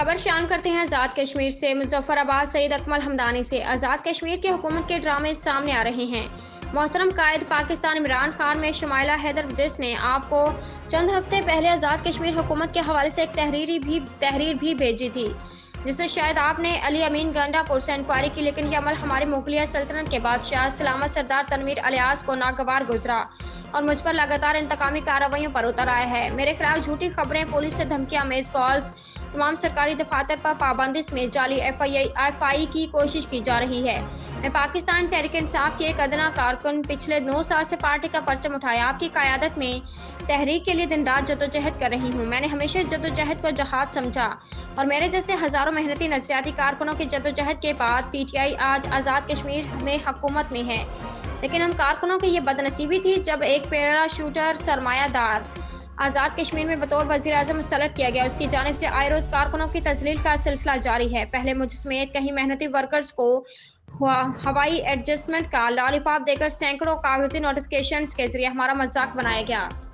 खबर शाम करते हैं आज़ाद कश्मीर से। मुजफ्फराबाद सईद अकमल हमदानी से आज़ाद कश्मीर की हुकूमत के ड्रामे सामने आ रहे हैं। मोहतरम कायद पाकिस्तान इमरान खान में शुमाइला हैदर जिसने आपको चंद हफ्ते पहले आज़ाद कश्मीर हुकूमत के हवाले से एक तहरीर भी भेजी थी, जिससे शायद आपने अली अमीन गंडापुर से इंक्वायरी की, लेकिन यह अमल हमारी मुगलिया सल्तनत के बादशाह सलामत सरदार तनवीर अलियास को नागवार गुजरा और मुझ पर लगातार इंतकामी कार्रवाइयों पर उतर आया है। मेरे खिलाफ झूठी खबरें, पुलिस से धमकियां, मेज कॉल्स, तमाम सरकारी दफातर पर पाबंदी में जाली एफआई की कोशिश की जा रही है। मैं पाकिस्तान तहरीक इंसाफ की एक अदना कारकुन, पिछले 9 साल से पार्टी का परचम उठाया, आपकी क़यादत में तहरीक के लिए दिन रात जदोजहद कर रही हूँ। मैंने हमेशा जदोजहद को जहाद समझा और मेरे जैसे हज़ारों मेहनती नज़रियाती कारकुनों की जदोजहद के बाद पीटीआई आज आज़ाद कश्मीर में हुकूमत में है। लेकिन हम कारकुनों की ये बदनसीबी थी जब एक पैराशूटर सरमायादार आज़ाद कश्मीर में बतौर वज़ीर आज़म मुसल्लत किया गया। उसकी जानिब से आए रोज़ कारकुनों की तज़लील का सिलसिला जारी है। पहले मुझ समेत कई मेहनती वर्कर्स को हवाई एडजस्टमेंट का लॉलीपॉप देकर सैकड़ों कागजी नोटिफिकेशंस के जरिए हमारा मजाक बनाया गया।